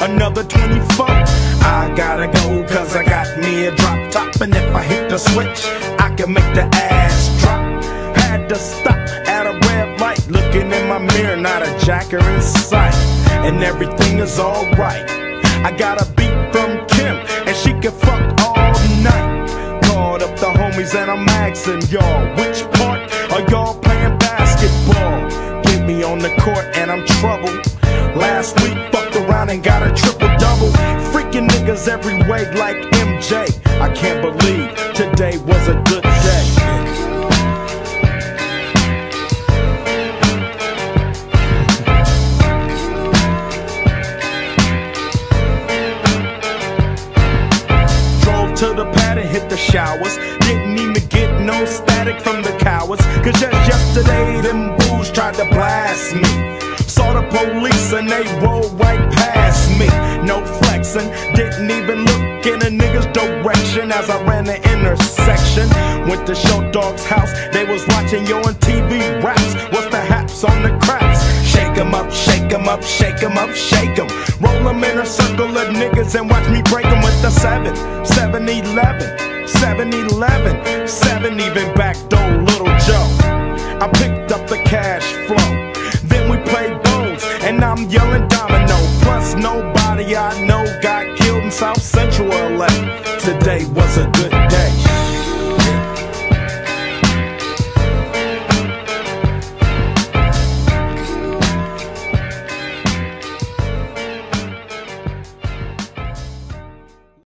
another 24. I gotta go cause I got me a drop top, and if I hit the switch, I can make the ass drop. Had to stop at a red light, looking in my mirror, not a jacker in sight, and everything is alright. I got a beat from Kim, and she can fuck all night. Called up the homies and I'm asking y'all, which part are y'all playing basketball? Get me on the court and I'm troubled. Last week fucked around and got a triple-double. Freaking niggas every way like MJ. I can't believe today was a good day. To the pad and hit the showers. Didn't even get no static from the cowards, cause just yesterday them fools tried to blast me. Saw the police and they rolled right past me. No flexing, didn't even look in a nigga's direction as I ran the intersection. Went to Show Dog's house, they was watching Yo on TV raps. What's the haps on the craps? Shake 'em up, shake 'em up, shake 'em up, shake 'em. Roll 'em in a circle of niggas and watch me break 'em with the 7-11, 7-11, 7 even backdoor Little Joe. I picked up the cash flow, then we played bones, and I'm yelling domino. Plus nobody I know got killed in South Central LA. Today was a good day.